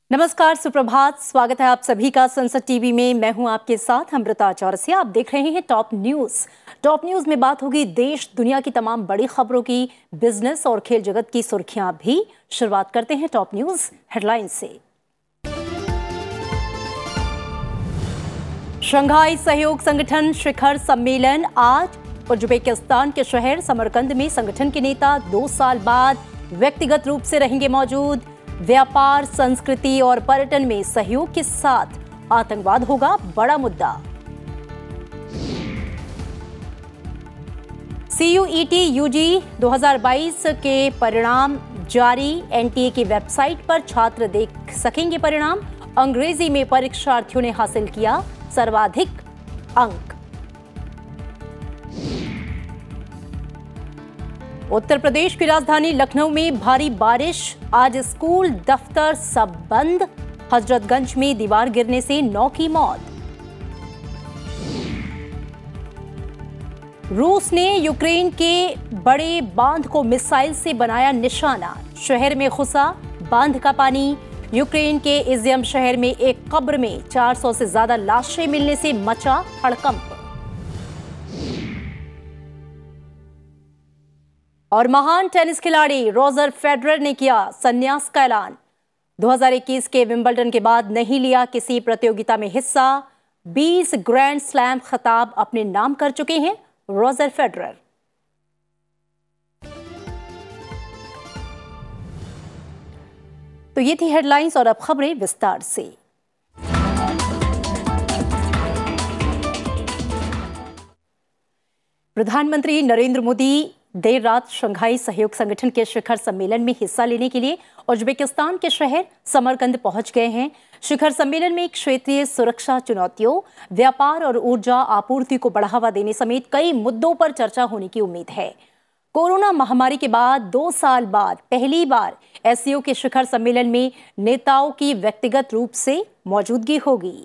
नमस्कार, सुप्रभात। स्वागत है आप सभी का संसद टीवी में। मैं हूं आपके साथ अमृता चौरसिया। आप देख रहे हैं टॉप न्यूज में बात होगी देश दुनिया की तमाम बड़ी खबरों की, बिजनेस और खेल जगत की सुर्खियां भी। शुरुआत करते हैं टॉप न्यूज हेडलाइन से। शंघाई सहयोग संगठन शिखर सम्मेलन आज उज्बेकिस्तान के शहर समरकंद में। संगठन के नेता 2 साल बाद व्यक्तिगत रूप से रहेंगे मौजूद। व्यापार, संस्कृति और पर्यटन में सहयोग के साथ आतंकवाद होगा बड़ा मुद्दा। CUET UG 2022 के परिणाम जारी। NTA की वेबसाइट पर छात्र देख सकेंगे परिणाम। अंग्रेजी में परीक्षार्थियों ने हासिल किया सर्वाधिक अंक। उत्तर प्रदेश की राजधानी लखनऊ में भारी बारिश। आज स्कूल, दफ्तर सब बंद। हजरतगंज में दीवार गिरने से 9 की मौत। रूस ने यूक्रेन के बड़े बांध को मिसाइल से बनाया निशाना। शहर में घुसा बांध का पानी। यूक्रेन के इज़ियम शहर में एक कब्र में 400 से ज्यादा लाशें मिलने से मचा हड़कंप। और महान टेनिस खिलाड़ी रॉजर फेडरर ने किया संन्यास का ऐलान। 2021 के विंबलडन के बाद नहीं लिया किसी प्रतियोगिता में हिस्सा। 20 ग्रैंड स्लैम खिताब अपने नाम कर चुके हैं रॉजर फेडरर। तो ये थी हेडलाइंस और अब खबरें विस्तार से। प्रधानमंत्री नरेंद्र मोदी देर रात शंघाई सहयोग संगठन के शिखर सम्मेलन में हिस्सा लेने के लिए उज्बेकिस्तान के शहर समरकंद पहुंच गए हैं। शिखर सम्मेलन में क्षेत्रीय सुरक्षा चुनौतियों, व्यापार और ऊर्जा आपूर्ति को बढ़ावा देने समेत कई मुद्दों पर चर्चा होने की उम्मीद है। कोरोना महामारी के बाद 2 साल बाद पहली बार SCO के शिखर सम्मेलन में नेताओं की व्यक्तिगत रूप से मौजूदगी होगी।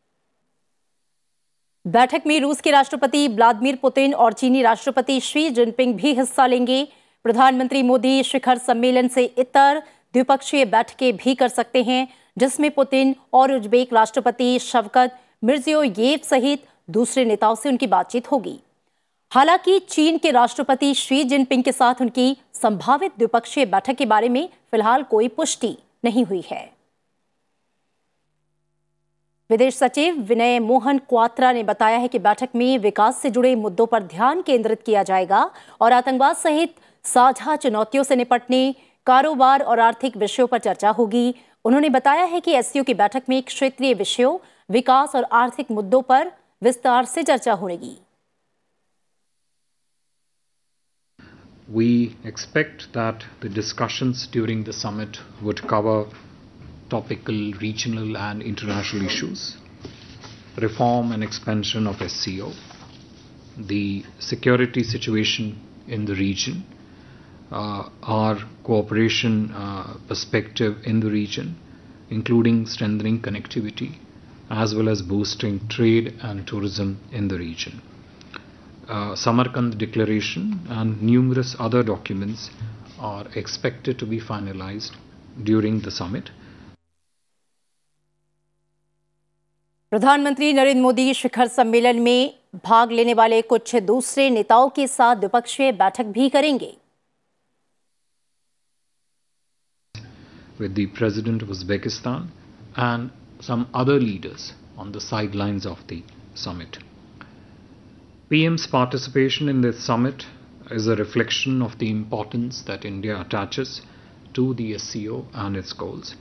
बैठक में रूस के राष्ट्रपति व्लादिमीर पुतिन और चीनी राष्ट्रपति शी जिनपिंग भी हिस्सा लेंगे। प्रधानमंत्री मोदी शिखर सम्मेलन से इतर द्विपक्षीय बैठकें भी कर सकते हैं, जिसमें पुतिन और उज्बेक राष्ट्रपति शवकत मिर्जियोयेव सहित दूसरे नेताओं से उनकी बातचीत होगी। हालांकि चीन के राष्ट्रपति शी जिनपिंग के साथ उनकी संभावित द्विपक्षीय बैठक के बारे में फिलहाल कोई पुष्टि नहीं हुई है। विदेश सचिव विनय मोहन क्वात्रा ने बताया है कि बैठक में विकास से जुड़े मुद्दों पर ध्यान केंद्रित किया जाएगा और आतंकवाद सहित साझा चुनौतियों से निपटने, कारोबार और आर्थिक विषयों पर चर्चा होगी। उन्होंने बताया है कि SCO की बैठक में क्षेत्रीय विषयों, विकास और आर्थिक मुद्दों पर विस्तार से चर्चा होगी। We expect that the discussions during the summit would cover topical, regional and international issues, reform and expansion of SCO, the security situation in the region, our cooperation perspective in the region, including strengthening connectivity, as well as boosting trade and tourism in the region. Samarkand Declaration and numerous other documents are expected to be finalized during the summit. प्रधानमंत्री नरेंद्र मोदी शिखर सम्मेलन में भाग लेने वाले कुछ दूसरे नेताओं के साथ द्विपक्षीय बैठक भी करेंगे। With the President of Uzbekistan and some other leaders on the sidelines of the summit. PM's participation in this summit is a reflection of the importance that India attaches to the SCO and its goals.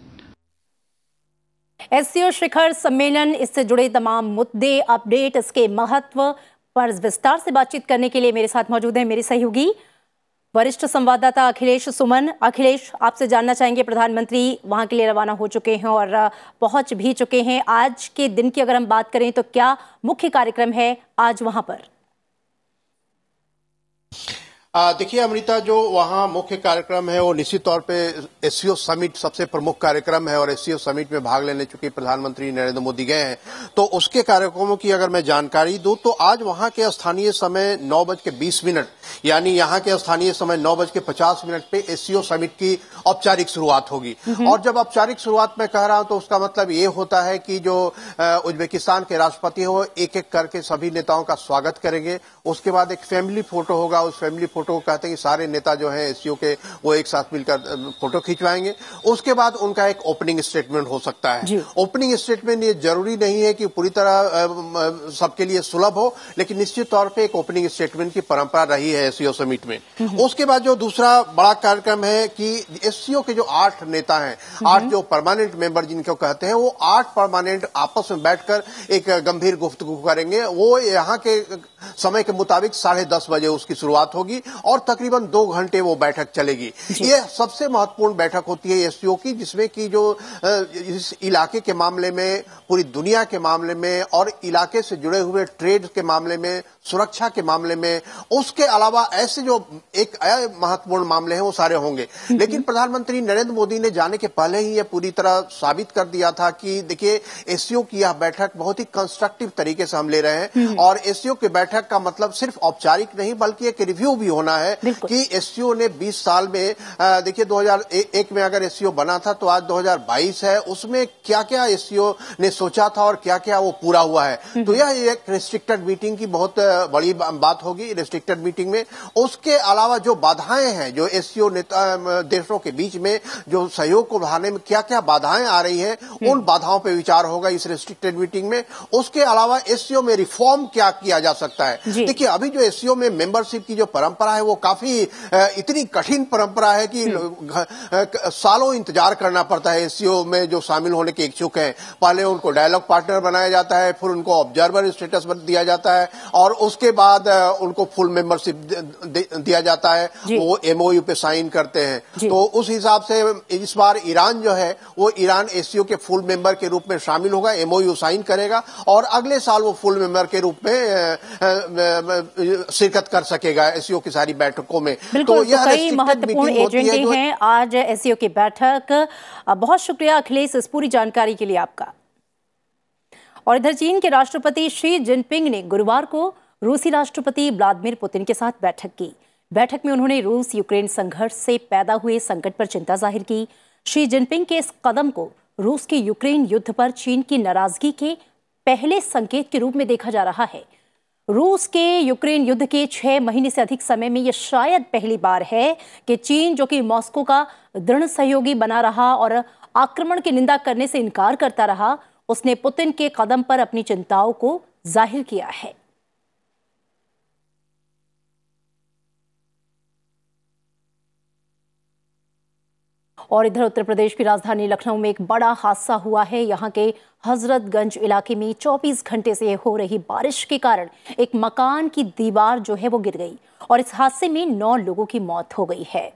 SCO शिखर सम्मेलन, इससे जुड़े तमाम मुद्दे, update, इसके महत्व पर विस्तार से बातचीत करने के लिए मेरे साथ मौजूद हैं मेरे सहयोगी वरिष्ठ संवाददाता अखिलेश सुमन। अखिलेश, आपसे जानना चाहेंगे, प्रधानमंत्री वहां के लिए रवाना हो चुके हैं और पहुंच भी चुके हैं। आज के दिन की अगर हम बात करें तो क्या मुख्य कार्यक्रम है आज वहां पर? देखिए अमृता, जो वहाँ मुख्य कार्यक्रम है वो निश्चित तौर पे एससीओ समिट सबसे प्रमुख कार्यक्रम है और एससीओ समिट में भाग लेने चुके प्रधानमंत्री नरेंद्र मोदी गए हैं। तो उसके कार्यक्रमों की अगर मैं जानकारी दूं तो आज वहाँ के स्थानीय समय 9:20 यानी यहाँ के स्थानीय समय 9:50 पे एससीओ समिट की औपचारिक शुरुआत होगी। और जब औपचारिक शुरुआत में कह रहा हूं तो उसका मतलब ये होता है कि जो उज्बेकिस्तान के राष्ट्रपति हो एक एक करके सभी नेताओं का स्वागत करेंगे। उसके बाद एक फैमिली फोटो होगा, उस फैमिली फोटो को कहते हैं कि सारे नेता जो हैं एससीओ के वो एक साथ मिलकर फोटो खिंचवाएंगे। उसके बाद उनका एक ओपनिंग स्टेटमेंट हो सकता है। ओपनिंग स्टेटमेंट ये जरूरी नहीं है कि पूरी तरह सबके लिए सुलभ हो, लेकिन निश्चित तौर पे एक ओपनिंग स्टेटमेंट की परंपरा रही है एससीओ समिट में। उसके बाद जो दूसरा बड़ा कार्यक्रम है कि एससीओ के जो 8 नेता हैं, 8 जो परमानेंट मेंबर जिनको कहते हैं, वो 8 परमानेंट आपस में बैठकर एक गंभीर गुफ्तगू करेंगे। वो यहाँ के समय के मुताबिक 10:30 बजे उसकी शुरुआत होगी और तकरीबन 2 घंटे वो बैठक चलेगी। ये सबसे महत्वपूर्ण बैठक होती है एससीओ की, जिसमें कि जो इस इलाके के मामले में, पूरी दुनिया के मामले में और इलाके से जुड़े हुए ट्रेड के मामले में, सुरक्षा के मामले में, उसके अलावा ऐसे जो एक महत्वपूर्ण मामले हैं वो सारे होंगे। लेकिन प्रधानमंत्री नरेंद्र मोदी ने जाने के पहले ही ये पूरी तरह साबित कर दिया था कि देखिए एससीओ की यह बैठक बहुत ही कंस्ट्रक्टिव तरीके से हम ले रहे हैं और एससीओ की बैठक का मतलब सिर्फ औपचारिक नहीं बल्कि एक रिव्यू भी होना है कि एससीओ ने 20 साल में, देखिए 2001 में अगर एससीओ बना था तो आज 2022 है, उसमें क्या क्या एससीओ ने सोचा था और क्या क्या वो पूरा हुआ है। तो यह एक रिस्ट्रिक्टेड मीटिंग की बहुत बड़ी बात होगी रिस्ट्रिक्टेड मीटिंग में। उसके अलावा जो बाधाएं हैं, जो एससीओ देशों के बीच में जो सहयोग को बढ़ाने में क्या क्या बाधाएं आ रही हैं, उन बाधाओं पर विचार होगा इस रिस्ट्रिक्टेड मीटिंग में। उसके अलावा एससीओ में रिफॉर्म क्या किया जा सकता है। देखिए अभी जो एससीओ में मेंबरशिप की जो परंपरा है वो काफी इतनी कठिन परंपरा है कि सालों इंतजार करना पड़ता है एससीओ में जो शामिल होने के इच्छुक हैं। पहले उनको डायलॉग पार्टनर बनाया जाता है, फिर उनको ऑब्जर्वर स्टेटस दिया जाता है और उसके बाद उनको फुल मेंबरशिप दिया जाता है। वो एमओयू पे साइन करते हैं। तो उस हिसाब से इस बार ईरान जो है वो ईरान एससीओ के फुल मेंबर के रूप में शामिल होगा, एमओयू साइन करेगा और अगले साल वो फुल मेंबर के रूप में शिरकत कर सकेगा एससीओ की सारी बैठकों में। तो यह कई महत्वपूर्ण एजेंडे हैं आज एससीओ की बैठक। बहुत शुक्रिया अखिलेश इस पूरी जानकारी के लिए आपका। और इधर चीन के राष्ट्रपति शी जिनपिंग ने गुरुवार को रूसी राष्ट्रपति व्लादिमीर पुतिन के साथ बैठक की। बैठक में उन्होंने रूस यूक्रेन संघर्ष से पैदा हुए संकट पर चिंता जाहिर की। शी जिनपिंग के इस कदम को रूस के यूक्रेन युद्ध पर चीन की नाराजगी के पहले संकेत के रूप में देखा जा रहा है। रूस के यूक्रेन युद्ध के 6 महीने से अधिक समय में यह शायद पहली बार है कि चीन, जो कि मॉस्को का दृढ़ सहयोगी बना रहा और आक्रमण की निंदा करने से इनकार करता रहा, उसने पुतिन के कदम पर अपनी चिंताओं को जाहिर किया है। और इधर उत्तर प्रदेश की राजधानी लखनऊ में एक बड़ा हादसा हुआ है। यहाँ के हजरतगंज इलाके में 24 घंटे से हो रही बारिश के कारण एक मकान की दीवार जो है वो गिर गई और इस हादसे में 9 लोगों की मौत हो गई है।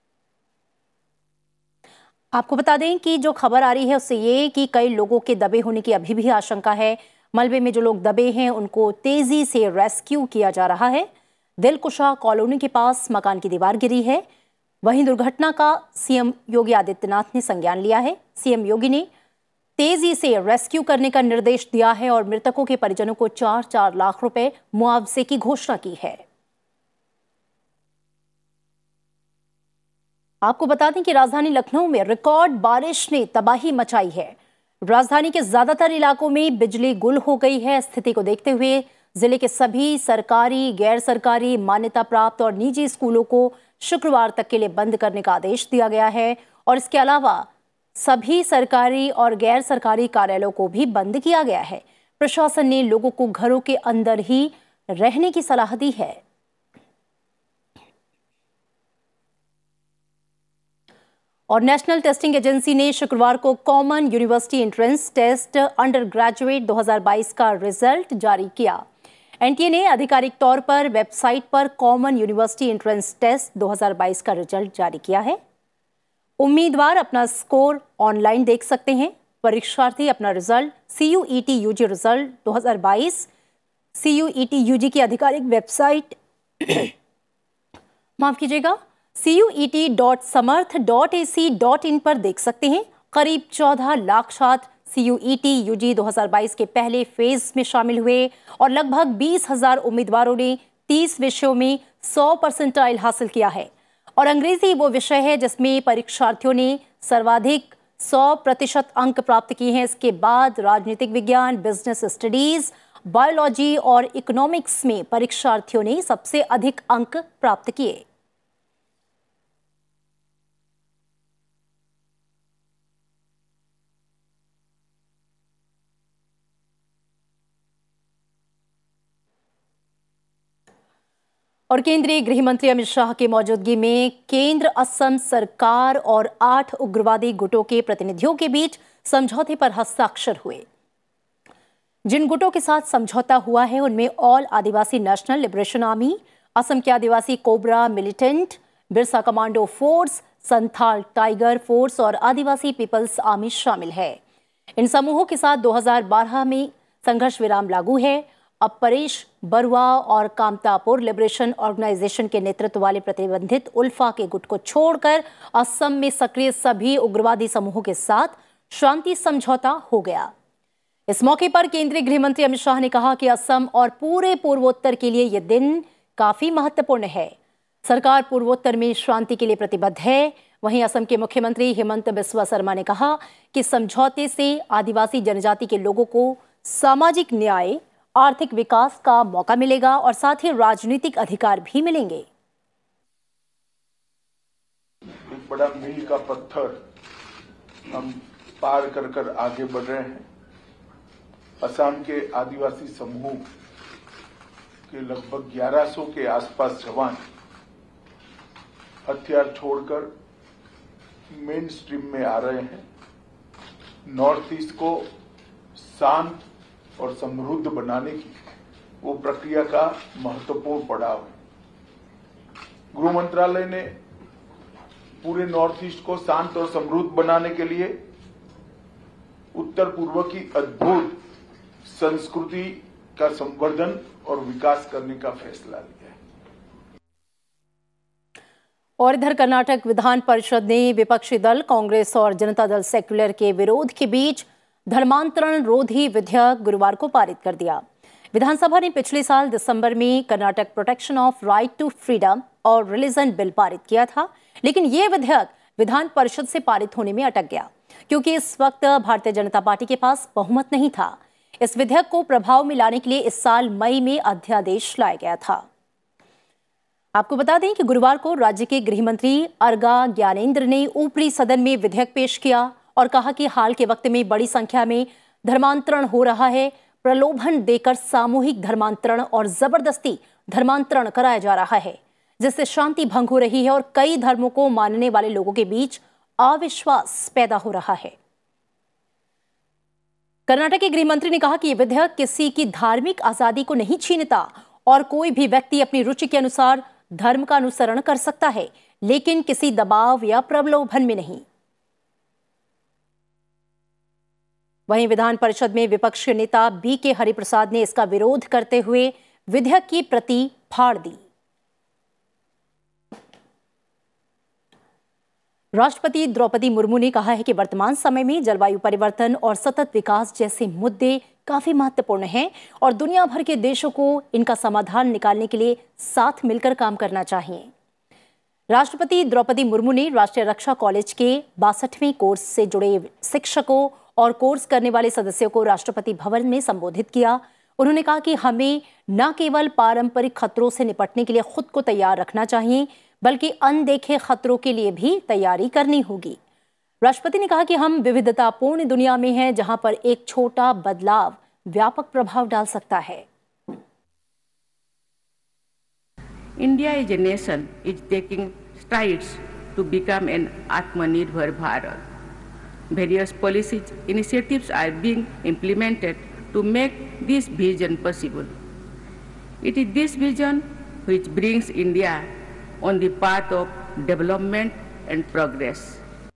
आपको बता दें कि जो खबर आ रही है उससे ये कि कई लोगों के दबे होने की अभी भी आशंका है। मलबे में जो लोग दबे हैं उनको तेजी से रेस्क्यू किया जा रहा है। दिलकुशा कॉलोनी के पास मकान की दीवार गिरी है। वहीं दुर्घटना का सीएम योगी आदित्यनाथ ने संज्ञान लिया है। सीएम योगी ने तेजी से रेस्क्यू करने का निर्देश दिया है और मृतकों के परिजनों को 4-4 लाख रुपए मुआवजे की घोषणा की है। आपको बता दें कि राजधानी लखनऊ में रिकॉर्ड बारिश ने तबाही मचाई है। राजधानी के ज्यादातर इलाकों में बिजली गुल हो गई है। स्थिति को देखते हुए जिले के सभी सरकारी, गैर सरकारी, मान्यता प्राप्त और निजी स्कूलों को शुक्रवार तक के लिए बंद करने का आदेश दिया गया है और इसके अलावा सभी सरकारी और गैर सरकारी कार्यालयों को भी बंद किया गया है। प्रशासन ने लोगों को घरों के अंदर ही रहने की सलाह दी है। और नेशनल टेस्टिंग एजेंसी ने शुक्रवार को common university entrance test undergraduate 2022 का रिजल्ट जारी किया। एनटीए ने आधिकारिक तौर पर वेबसाइट पर कॉमन यूनिवर्सिटी एंट्रेंस टेस्ट 2022 का रिजल्ट जारी किया है। उम्मीदवार अपना स्कोर ऑनलाइन देख सकते हैं। परीक्षार्थी अपना result CUET UG result 2022 CUET UG की आधिकारिक वेबसाइट माफ कीजिएगा, CUET.samarth.ac.in पर देख सकते हैं। करीब 14 लाख छात्र CUET UG 2022 के पहले फेज में शामिल हुए और लगभग 20,000 उम्मीदवारों ने 30 विषयों में 100% हासिल किया है। और अंग्रेजी वो विषय है जिसमें परीक्षार्थियों ने सर्वाधिक 100% अंक प्राप्त किए हैं। इसके बाद राजनीतिक विज्ञान, बिजनेस स्टडीज, बायोलॉजी और इकोनॉमिक्स में परीक्षार्थियों ने सबसे अधिक अंक प्राप्त किए। और केंद्रीय गृह मंत्री अमित शाह की मौजूदगी में केंद्र, असम सरकार और 8 उग्रवादी गुटों के प्रतिनिधियों के बीच समझौते पर हस्ताक्षर हुए। जिन गुटों के साथ समझौता हुआ है उनमें all Adivasi national liberation army, Assam के Adivasi cobra militant, Birsa commando force, Santhal tiger force और आदिवासी पीपल्स आर्मी शामिल है। इन समूहों के साथ 2012 में संघर्ष विराम लागू है। अब परेश बरुआ और कामतापुर लिबरेशन ऑर्गेनाइजेशन के नेतृत्व वाले प्रतिबंधित उल्फा के गुट को छोड़कर असम में सक्रिय सभी उग्रवादी समूहों के साथ शांति समझौता हो गया। इस मौके पर केंद्रीय गृह मंत्री अमित शाह ने कहा कि असम और पूरे पूर्वोत्तर के लिए यह दिन काफी महत्वपूर्ण है। सरकार पूर्वोत्तर में शांति के लिए प्रतिबद्ध है। वहीं असम के मुख्यमंत्री हिमंत बिस्वा शर्मा ने कहा कि समझौते से आदिवासी जनजाति के लोगों को सामाजिक न्याय, आर्थिक विकास का मौका मिलेगा और साथ ही राजनीतिक अधिकार भी मिलेंगे। एक बड़ा मील का पत्थर हम पार कर आगे बढ़ रहे हैं। असम के आदिवासी समूह के लगभग 1100 के आसपास जवान हथियार छोड़कर मेन स्ट्रीम में आ रहे हैं। नॉर्थ ईस्ट को शांत और समृद्ध बनाने की वो प्रक्रिया का महत्वपूर्ण पड़ाव है। गृह मंत्रालय ने पूरे नॉर्थ ईस्ट को शांत और समृद्ध बनाने के लिए उत्तर पूर्व की अद्भुत संस्कृति का संवर्धन और विकास करने का फैसला लिया है। और इधर कर्नाटक विधान परिषद ने विपक्षी दल कांग्रेस और जनता दल सेक्युलर के विरोध के बीच धर्मांतरण रोधी विधेयक गुरुवार को पारित कर दिया। विधानसभा ने पिछले साल दिसंबर में Karnataka protection of right to freedom और रिलीजन बिल पारित किया था, लेकिन यह विधेयक विधान परिषद से पारित होने में अटक गया क्योंकि इस वक्त भारतीय जनता पार्टी के पास बहुमत नहीं था। इस विधेयक को प्रभाव में लाने के लिए इस साल मई में अध्यादेश लाया गया था। आपको बता दें कि गुरुवार को राज्य के गृह मंत्री अर्गा ज्ञानेंद्र ने ऊपरी सदन में विधेयक पेश किया और कहा कि हाल के वक्त में बड़ी संख्या में धर्मांतरण हो रहा है। प्रलोभन देकर सामूहिक धर्मांतरण और जबरदस्ती धर्मांतरण कराया जा रहा है, जिससे शांति भंग हो रही है और कई धर्मों को मानने वाले लोगों के बीच अविश्वास पैदा हो रहा है। कर्नाटक के गृह मंत्री ने कहा कि यह विधेयक किसी की धार्मिक आजादी को नहीं छीनता और कोई भी व्यक्ति अपनी रुचि के अनुसार धर्म का अनुसरण कर सकता है, लेकिन किसी दबाव या प्रलोभन में नहीं। वहीं विधान परिषद में विपक्ष के नेता BK हरिप्रसाद ने इसका विरोध करते हुए विधेयक की प्रति फाड़ दी। राष्ट्रपति द्रौपदी मुर्मू ने कहा है कि वर्तमान समय में जलवायु परिवर्तन और सतत विकास जैसे मुद्दे काफी महत्वपूर्ण हैं और दुनिया भर के देशों को इनका समाधान निकालने के लिए साथ मिलकर काम करना चाहिए। राष्ट्रपति द्रौपदी मुर्मू ने राष्ट्रीय रक्षा कॉलेज के 62वें कोर्स से जुड़े शिक्षकों और कोर्स करने वाले सदस्यों को राष्ट्रपति भवन में संबोधित किया। उन्होंने कहा कि हमें न केवल पारंपरिक खतरों से निपटने के लिए खुद को तैयार रखना चाहिए, बल्कि अनदेखे खतरों के लिए भी तैयारी करनी होगी। राष्ट्रपति ने कहा कि हम विविधतापूर्ण दुनिया में हैं, जहां पर एक छोटा बदलाव व्यापक प्रभाव डाल सकता है। India as a nation is taking strides to become an Atmanirbhar Bharat. Various policy initiatives are being implemented to make this vision possible. It is this vision which brings India on the path of development and progress.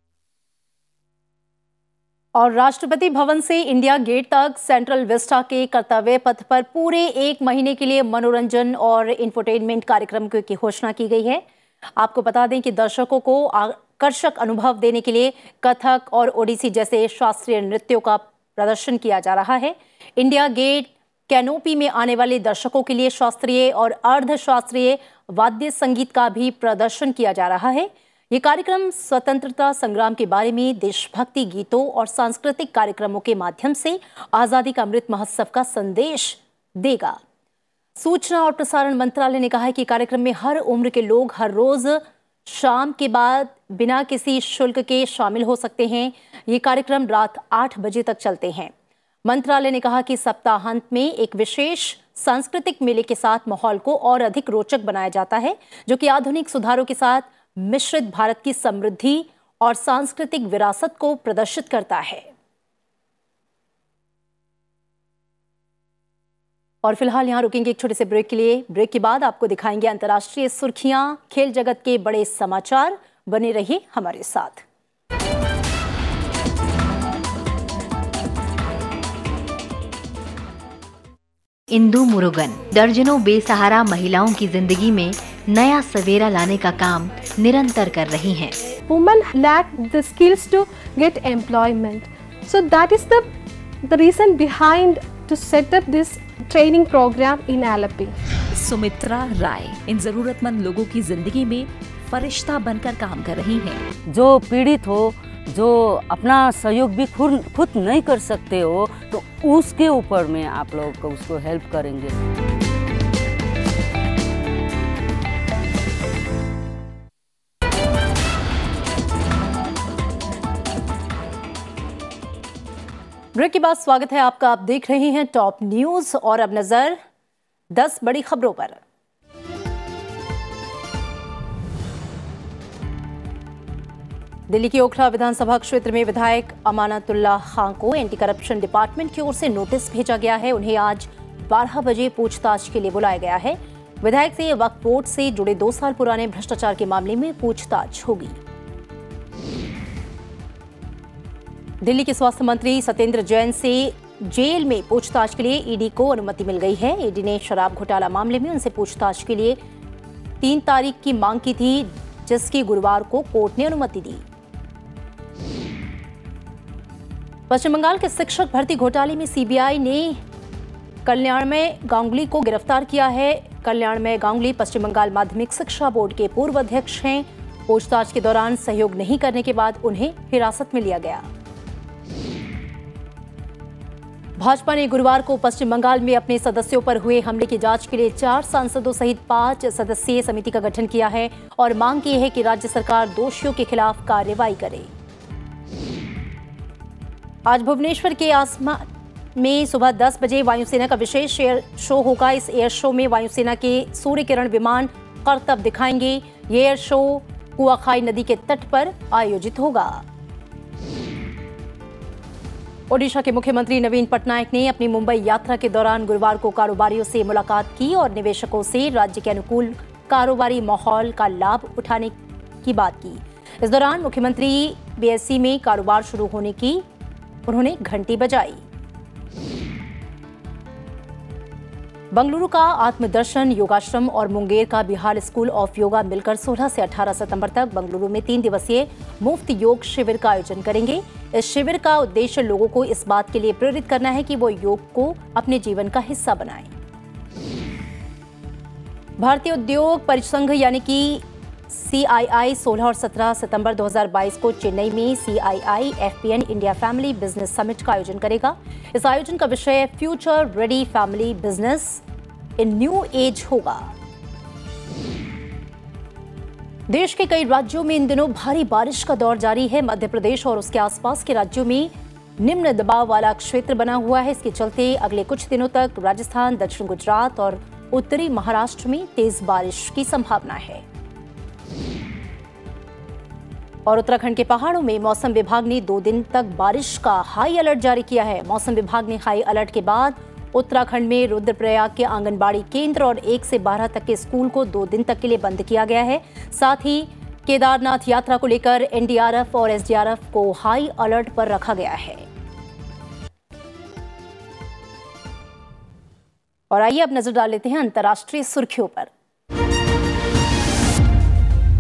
और राष्ट्रपति भवन से India gate तक central vista के कर्तव्य पथ पर पूरे 1 महीने के लिए मनोरंजन और इंफोटेनमेंट कार्यक्रम की घोषणा की गई है। आपको बता दें कि दर्शकों को आकर्षक अनुभव देने के लिए कथक और ओडिसी जैसे शास्त्रीय नृत्यों का प्रदर्शन किया जा रहा है। इंडिया गेट कैनोपी में आने वाले दर्शकों के लिए शास्त्रीय और अर्धशास्त्रीय वाद्य संगीत का भी प्रदर्शन किया जा रहा है। ये कार्यक्रम स्वतंत्रता संग्राम के बारे में देशभक्ति गीतों और सांस्कृतिक कार्यक्रमों के माध्यम से आजादी का अमृत महोत्सव का संदेश देगा। सूचना और प्रसारण मंत्रालय ने कहा है कि कार्यक्रम में हर उम्र के लोग हर रोज शाम के बाद बिना किसी शुल्क के शामिल हो सकते हैं। ये कार्यक्रम रात 8 बजे तक चलते हैं। मंत्रालय ने कहा कि सप्ताहांत में एक विशेष सांस्कृतिक मेले के साथ माहौल को और अधिक रोचक बनाया जाता है, जो कि आधुनिक सुधारों के साथ मिश्रित भारत की समृद्धि और सांस्कृतिक विरासत को प्रदर्शित करता है। और फिलहाल यहां रुकेंगे एक छोटे से ब्रेक के लिए। ब्रेक के बाद आपको दिखाएंगे अंतर्राष्ट्रीय सुर्खियां, खेल जगत के बड़े समाचार। बने रहिए हमारे साथ। इंदु मुरुगन दर्जनों बेसहारा महिलाओं की जिंदगी में नया सवेरा लाने का काम निरंतर कर रही हैं। Women lack the skills to get employment, so that is the reason behind to set up this training program in Alleppey. Sumitra राय इन जरूरतमंद लोगों की जिंदगी में फरिश्ता बनकर काम कर रही हैं। जो पीड़ित हो, जो अपना सहयोग भी खुद नहीं कर सकते हो, तो उसके ऊपर में आप लोग उसको हेल्प करेंगे। ब्रेक के बाद स्वागत है आपका। आप देख रहे हैं टॉप न्यूज और अब नजर 10 बड़ी खबरों पर। दिल्ली की ओखला विधानसभा क्षेत्र में विधायक अमानतुल्लाह खान को एंटी करप्शन डिपार्टमेंट की ओर से नोटिस भेजा गया है। उन्हें आज 12 बजे पूछताछ के लिए बुलाया गया है। विधायक से वक्फ बोर्ड से जुड़े 2 साल पुराने भ्रष्टाचार के मामले में पूछताछ होगी। दिल्ली के स्वास्थ्य मंत्री सत्येंद्र जैन से जेल में पूछताछ के लिए ईडी को अनुमति मिल गई है। ईडी ने शराब घोटाला मामले में उनसे पूछताछ के लिए 3 तारीख की मांग की थी, जिसकी गुरुवार को कोर्ट ने अनुमति दी। पश्चिम बंगाल के शिक्षक भर्ती घोटाले में सीबीआई ने कल्याणमय गांगुली को गिरफ्तार किया है। कल्याणमय गांगुली पश्चिम बंगाल माध्यमिक शिक्षा बोर्ड के पूर्व अध्यक्ष हैं। पूछताछ के दौरान सहयोग नहीं करने के बाद उन्हें हिरासत में लिया गया। भाजपा ने गुरुवार को पश्चिम बंगाल में अपने सदस्यों पर हुए हमले की जांच के लिए 4 सांसदों सहित 5 सदस्यीय समिति का गठन किया है और मांग की है कि राज्य सरकार दोषियों के खिलाफ कार्रवाई करे। आज भुवनेश्वर के आसमान में सुबह 10 बजे वायुसेना का विशेष एयर शो होगा। इस एयर शो में वायुसेना के सूर्य किरण विमान करतब दिखाएंगे। ये एयर शो कुआखाई नदी के तट पर आयोजित होगा। ओडिशा के मुख्यमंत्री नवीन पटनायक ने अपनी मुंबई यात्रा के दौरान गुरुवार को कारोबारियों से मुलाकात की और निवेशकों से राज्य के अनुकूल कारोबारी माहौल का लाभ उठाने की बात की। इस दौरान मुख्यमंत्री बीएससी में कारोबार शुरू होने की उन्होंने घंटी बजाई। बंगलुरु का आत्मदर्शन योगाश्रम और मुंगेर का बिहार स्कूल ऑफ योगा मिलकर 16 से 18 सितंबर तक बंगलुरु में 3 दिवसीय मुफ्त योग शिविर का आयोजन करेंगे। इस शिविर का उद्देश्य लोगों को इस बात के लिए प्रेरित करना है कि वो योग को अपने जीवन का हिस्सा बनाएं। भारतीय उद्योग परिसंघ यानी कि CII 16 और 17 सितंबर 2022 को चेन्नई में CII FPN India family business summit का आयोजन करेगा। इस आयोजन का विषय future ready family business in new age होगा। देश के कई राज्यों में इन दिनों भारी बारिश का दौर जारी है। मध्य प्रदेश और उसके आसपास के राज्यों में निम्न दबाव वाला क्षेत्र बना हुआ है। इसके चलते अगले कुछ दिनों तक राजस्थान, दक्षिण गुजरात और उत्तरी महाराष्ट्र में तेज बारिश की संभावना है। और उत्तराखंड के पहाड़ों में मौसम विभाग ने 2 दिन तक बारिश का हाई अलर्ट जारी किया है। मौसम विभाग ने हाई अलर्ट के बाद उत्तराखंड में रुद्रप्रयाग के आंगनबाड़ी केंद्र और 1 से 12 तक के स्कूल को 2 दिन तक के लिए बंद किया गया है। साथ ही केदारनाथ यात्रा को लेकर NDRF और SDRF को हाई अलर्ट पर रखा गया है। और आइए अब नजर डाल लेते हैं अंतर्राष्ट्रीय सुर्खियों पर।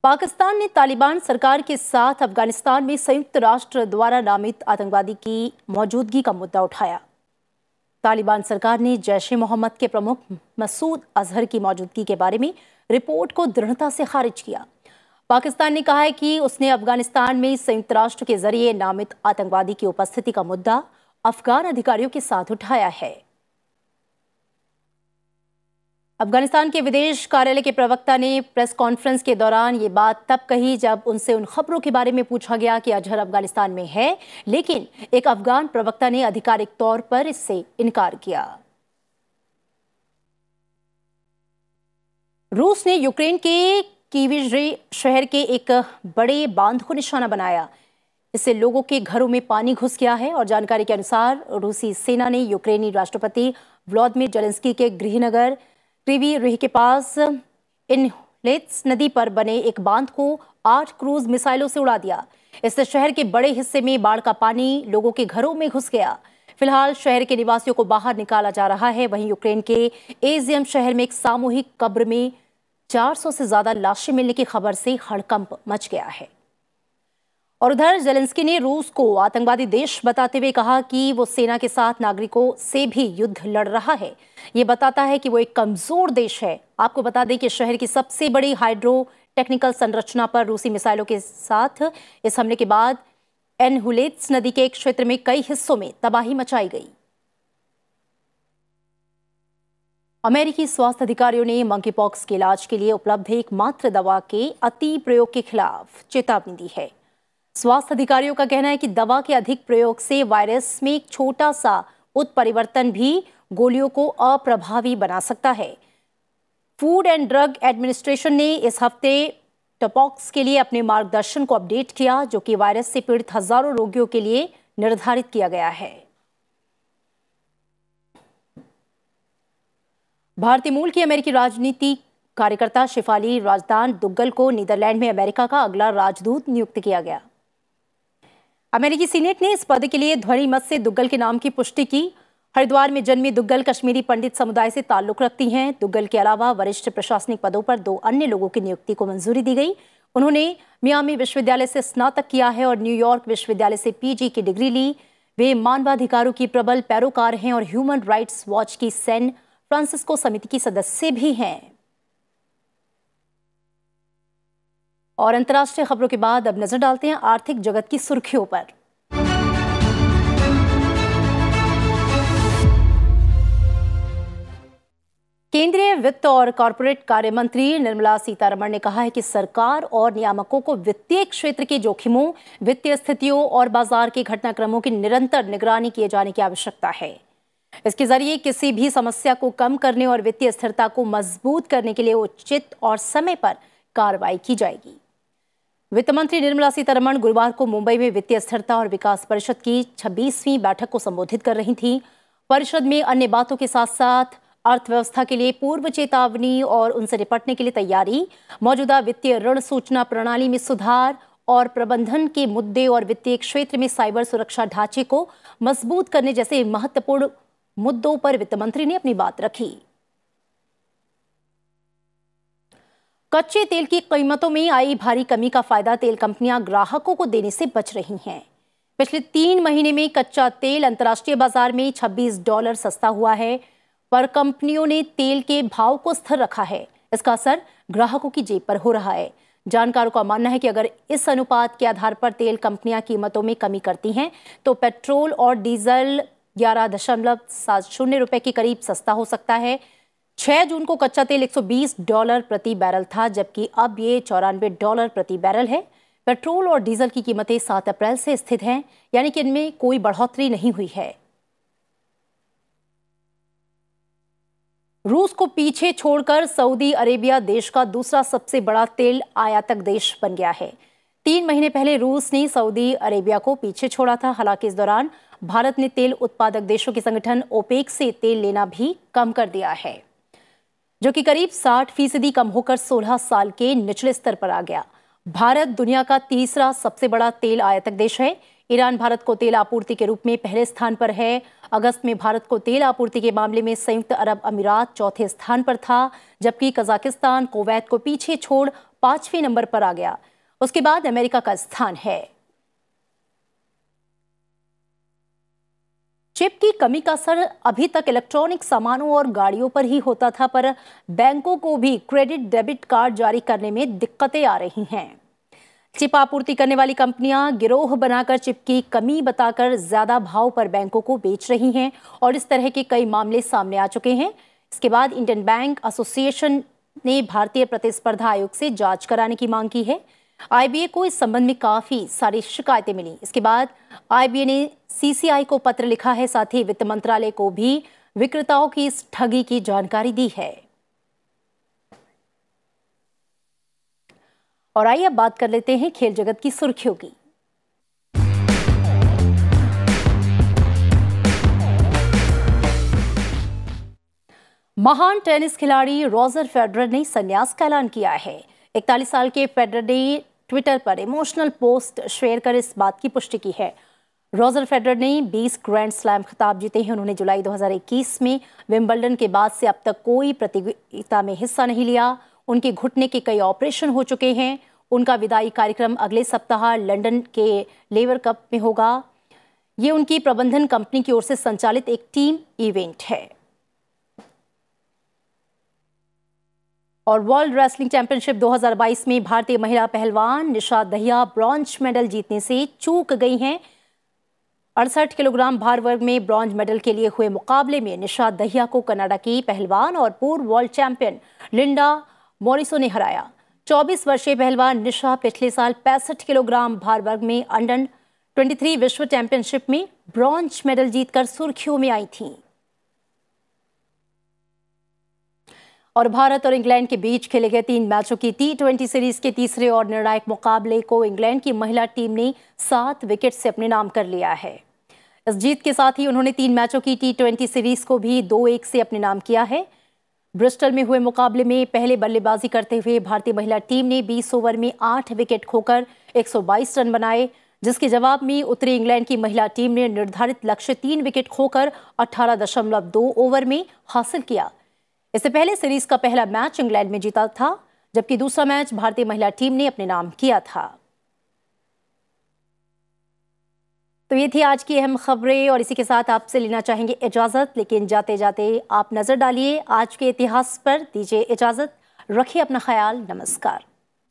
पाकिस्तान ने तालिबान सरकार के साथ अफगानिस्तान में संयुक्त राष्ट्र द्वारा नामित आतंकवादी की मौजूदगी का मुद्दा उठाया। तालिबान सरकार ने जैश-ए-मोहम्मद के प्रमुख मसूद अजहर की मौजूदगी के बारे में रिपोर्ट को दृढ़ता से खारिज किया। पाकिस्तान ने कहा है कि उसने अफगानिस्तान में संयुक्त राष्ट्र के जरिए नामित आतंकवादी की उपस्थिति का मुद्दा अफगान अधिकारियों के साथ उठाया है। अफगानिस्तान के विदेश कार्यालय के प्रवक्ता ने प्रेस कॉन्फ्रेंस के दौरान ये बात तब कही जब उनसे उन खबरों के बारे में पूछा गया कि अजहर अफगानिस्तान में है, लेकिन एक अफगान प्रवक्ता ने आधिकारिक तौर पर इससे इनकार किया। रूस ने यूक्रेन के कीविज़ शहर के एक बड़े बांध को निशाना बनाया। इससे लोगों के घरों में पानी घुस गया है और जानकारी के अनुसार रूसी सेना ने यूक्रेनी राष्ट्रपति व्लादिमीर ज़ेलेंस्की के गृहनगर क्रीवी रिह के पास इनलेत्स नदी पर बने एक बांध को 8 क्रूज मिसाइलों से उड़ा दिया। इससे शहर के बड़े हिस्से में बाढ़ का पानी लोगों के घरों में घुस गया। फिलहाल शहर के निवासियों को बाहर निकाला जा रहा है। वहीं यूक्रेन के एजियम शहर में एक सामूहिक कब्र में 400 से ज्यादा लाशें मिलने की खबर से हड़कंप मच गया है। और उधर ज़ेलेंस्की ने रूस को आतंकवादी देश बताते हुए कहा कि वो सेना के साथ नागरिकों से भी युद्ध लड़ रहा है। ये बताता है कि वो एक कमजोर देश है। आपको बता दें कि शहर की सबसे बड़ी हाइड्रो टेक्निकल संरचना पर रूसी मिसाइलों के साथ इस हमले के बाद इनलेत्स नदी के एक क्षेत्र में कई हिस्सों में तबाही मचाई गई। अमेरिकी स्वास्थ्य अधिकारियों ने मंकीपॉक्स के इलाज के लिए उपलब्ध एकमात्र दवा के अति प्रयोग के खिलाफ चेतावनी दी है। स्वास्थ्य अधिकारियों का कहना है कि दवा के अधिक प्रयोग से वायरस में एक छोटा सा उत्परिवर्तन भी गोलियों को अप्रभावी बना सकता है। फूड एंड ड्रग एडमिनिस्ट्रेशन ने इस हफ्ते टॉपॉक्स के लिए अपने मार्गदर्शन को अपडेट किया, जो कि वायरस से पीड़ित हजारों रोगियों के लिए निर्धारित किया गया है। भारतीय मूल की अमेरिकी राजनीति कार्यकर्ता शेफाली राजदान दुग्गल को नीदरलैंड में अमेरिका का अगला राजदूत नियुक्त किया गया। अमेरिकी सीनेट ने इस पद के लिए ध्वनि मत से दुग्गल के नाम की पुष्टि की। हरिद्वार में जन्मी दुग्गल कश्मीरी पंडित समुदाय से ताल्लुक रखती हैं। दुग्गल के अलावा वरिष्ठ प्रशासनिक पदों पर 2 अन्य लोगों की नियुक्ति को मंजूरी दी गई। उन्होंने मियामी विश्वविद्यालय से स्नातक किया है और न्यूयॉर्क विश्वविद्यालय से पीजी की डिग्री ली। वे मानवाधिकारों की प्रबल पैरोकार हैं और ह्यूमन राइट्स वॉच की सैन फ्रांसिस्को समिति की सदस्य भी हैं। और अंतर्राष्ट्रीय खबरों के बाद अब नजर डालते हैं आर्थिक जगत की सुर्खियों पर। केंद्रीय वित्त और कॉरपोरेट कार्य मंत्री निर्मला सीतारमण ने कहा है कि सरकार और नियामकों को वित्तीय क्षेत्र के जोखिमों, वित्तीय स्थितियों और बाजार के घटनाक्रमों की निरंतर निगरानी किए जाने की आवश्यकता है। इसके जरिए किसी भी समस्या को कम करने और वित्तीय स्थिरता को मजबूत करने के लिए उचित और समय पर कार्रवाई की जाएगी। वित्त मंत्री निर्मला सीतारमण गुरुवार को मुंबई में वित्तीय स्थिरता और विकास परिषद की 26वीं बैठक को संबोधित कर रही थीं। परिषद में अन्य बातों के साथ साथ अर्थव्यवस्था के लिए पूर्व चेतावनी और उनसे निपटने के लिए तैयारी, मौजूदा वित्तीय ऋण सूचना प्रणाली में सुधार और प्रबंधन के मुद्दे और वित्तीय क्षेत्र में साइबर सुरक्षा ढांचे को मजबूत करने जैसे महत्वपूर्ण मुद्दों पर वित्त मंत्री ने अपनी बात रखी। कच्चे तेल की कीमतों में आई भारी कमी का फायदा तेल कंपनियां ग्राहकों को देने से बच रही हैं। पिछले 3 महीने में कच्चा तेल अंतर्राष्ट्रीय बाजार में $26 सस्ता हुआ है, पर कंपनियों ने तेल के भाव को स्थिर रखा है। इसका असर ग्राहकों की जेब पर हो रहा है। जानकारों का मानना है कि अगर इस अनुपात के आधार पर तेल कंपनियां कीमतों में कमी करती हैं तो पेट्रोल और डीजल 11.70 रुपए के करीब सस्ता हो सकता है। 6 जून को कच्चा तेल $120 प्रति बैरल था, जबकि अब ये $94 प्रति बैरल है। पेट्रोल और डीजल की कीमतें 7 अप्रैल से स्थिर हैं, यानी कि इनमें कोई बढ़ोतरी नहीं हुई है। रूस को पीछे छोड़कर सऊदी अरेबिया देश का दूसरा सबसे बड़ा तेल आयातक देश बन गया है। 3 महीने पहले रूस ने सऊदी अरेबिया को पीछे छोड़ा था। हालांकि इस दौरान भारत ने तेल उत्पादक देशों के संगठन ओपेक से तेल लेना भी कम कर दिया है, जो कि करीब 60% कम होकर 16 साल के निचले स्तर पर आ गया। भारत दुनिया का तीसरा सबसे बड़ा तेल आयातक देश है। ईरान भारत को तेल आपूर्ति के रूप में पहले स्थान पर है। अगस्त में भारत को तेल आपूर्ति के मामले में संयुक्त अरब अमीरात चौथे स्थान पर था, जबकि कजाकिस्तान, कुवैत को पीछे छोड़ 5वें नंबर पर आ गया। उसके बाद अमेरिका का स्थान है। चिप की कमी का असर अभी तक इलेक्ट्रॉनिक सामानों और गाड़ियों पर ही होता था, पर बैंकों को भी क्रेडिट डेबिट कार्ड जारी करने में दिक्कतें आ रही हैं। चिप आपूर्ति करने वाली कंपनियां गिरोह बनाकर चिप की कमी बताकर ज्यादा भाव पर बैंकों को बेच रही हैं और इस तरह के कई मामले सामने आ चुके हैं। इसके बाद इंडियन बैंक एसोसिएशन ने भारतीय प्रतिस्पर्धा आयोग से जांच कराने की मांग की है। आईबीए को इस संबंध में काफी सारी शिकायतें मिली। इसके बाद आईबीए ने सीसीआई को पत्र लिखा है, साथ ही वित्त मंत्रालय को भी विक्रेताओं की इस ठगी की जानकारी दी है। और आइए अब बात कर लेते हैं खेल जगत की सुर्खियों की। महान टेनिस खिलाड़ी रॉजर फेडरर ने संन्यास का ऐलान किया है। 41 साल के फेडरर ने ट्विटर पर इमोशनल पोस्ट शेयर कर इस बात की पुष्टि की है। रॉजर फेडरर ने 20 ग्रैंड स्लैम खिताब जीते हैं। उन्होंने जुलाई 2021 में विंबलडन के बाद से अब तक कोई प्रतियोगिता में हिस्सा नहीं लिया। उनके घुटने के कई ऑपरेशन हो चुके हैं। उनका विदाई कार्यक्रम अगले सप्ताह लंदन के लेवर कप में होगा। ये उनकी प्रबंधन कंपनी की ओर से संचालित एक टीम इवेंट है। और वर्ल्ड रेसलिंग चैंपियनशिप 2022 में भारतीय महिला पहलवान निशा दहिया ब्रॉन्ज मेडल जीतने से चूक गई हैं। 68 किलोग्राम भार वर्ग में ब्रॉन्ज मेडल के लिए हुए मुकाबले में निशा दहिया को कनाडा की पहलवान और पूर्व वर्ल्ड चैंपियन लिंडा मॉरिसो ने हराया। 24 वर्षीय पहलवान निशा पिछले साल 65 किलोग्राम भार वर्ग में अंडर 23 विश्व चैंपियनशिप में ब्रॉन्ज मेडल जीतकर सुर्खियों में आई थीं। और भारत और इंग्लैंड के बीच खेले गए 3 मैचों की T20 सीरीज के तीसरे और निर्णायक मुकाबले को इंग्लैंड की महिला टीम ने 7 विकेट से अपने नाम कर लिया है। इस जीत के साथ ही उन्होंने 3 मैचों की T20 सीरीज को भी 2-1 से अपने नाम किया है। ब्रिस्टल में हुए मुकाबले में पहले बल्लेबाजी करते हुए भारतीय महिला टीम ने 20 ओवर में 8 विकेट खोकर 122 रन बनाए, जिसके जवाब में उत्तरी इंग्लैंड की महिला टीम ने निर्धारित लक्ष्य 3 विकेट खोकर 18.2 ओवर में हासिल किया। इससे पहले सीरीज का पहला मैच इंग्लैंड में जीता था, जबकि दूसरा मैच भारतीय महिला टीम ने अपने नाम किया था। तो ये थी आज की अहम खबरें और इसी के साथ आपसे लेना चाहेंगे इजाजत, लेकिन जाते जाते आप नजर डालिए आज के इतिहास पर। दीजिए इजाजत, रखिए अपना ख्याल। नमस्कार।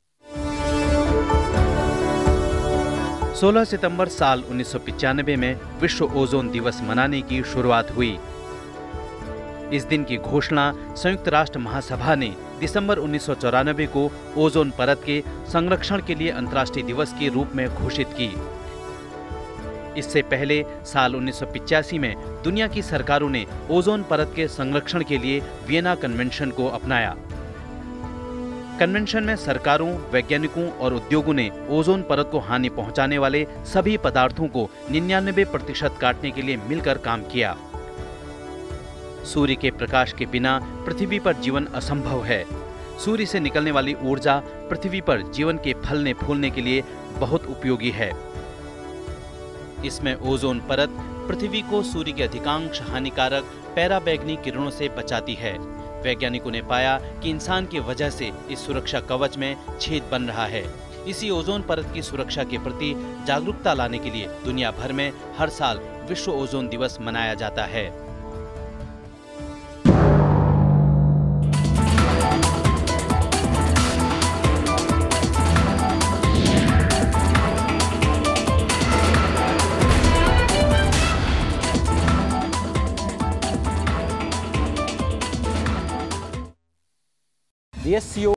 16 सितंबर साल 1995 में विश्व ओजोन दिवस मनाने की शुरुआत हुई। इस दिन की घोषणा संयुक्त राष्ट्र महासभा ने दिसंबर 1994 को ओजोन परत के संरक्षण के लिए अंतर्राष्ट्रीय दिवस के रूप में घोषित की। इससे पहले साल 1985 में दुनिया की सरकारों ने ओजोन परत के संरक्षण के लिए वियना कन्वेंशन को अपनाया। कन्वेंशन में सरकारों, वैज्ञानिकों और उद्योगों ने ओजोन परत को हानि पहुंचाने वाले सभी पदार्थों को 99% काटने के लिए मिलकर काम किया। सूर्य के प्रकाश के बिना पृथ्वी पर जीवन असंभव है। सूर्य से निकलने वाली ऊर्जा पृथ्वी पर जीवन के फलने फूलने के लिए बहुत उपयोगी है। इसमें ओजोन परत पृथ्वी को सूर्य के अधिकांश हानिकारक पैराबैंगनी किरणों से बचाती है। वैज्ञानिकों ने पाया कि इंसान की वजह से इस सुरक्षा कवच में छेद बन रहा है। इसी ओजोन परत की सुरक्षा के प्रति जागरूकता लाने के लिए दुनिया भर में हर साल विश्व ओजोन दिवस मनाया जाता है। The SCO